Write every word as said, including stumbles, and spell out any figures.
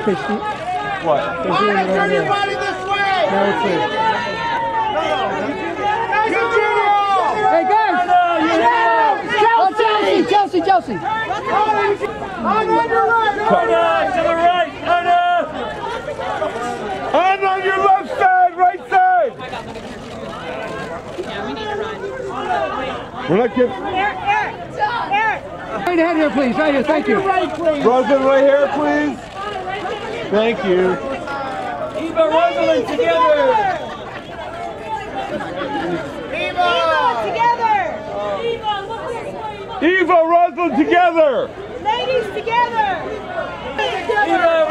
Okay, Steve. What? They're doing it over there. This way! Now it's here. Hey guys! Chelsea! Chelsea! Chelsea! On your right! Honor to the right! Honor! I'm on your left side! Right side! Yeah, we need to run. We're not getting... Eric! Eric! Eric! Right ahead here, please. Right here. Thank you. Roselyn, right here, please. Thank you. Eva, Roselyn, together! Eva! Together! Eva, Roselyn, together! Ladies, together! Eva,